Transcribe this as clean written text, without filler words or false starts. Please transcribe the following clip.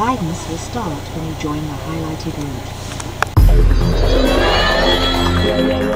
Guidance will start when you join the highlighted route.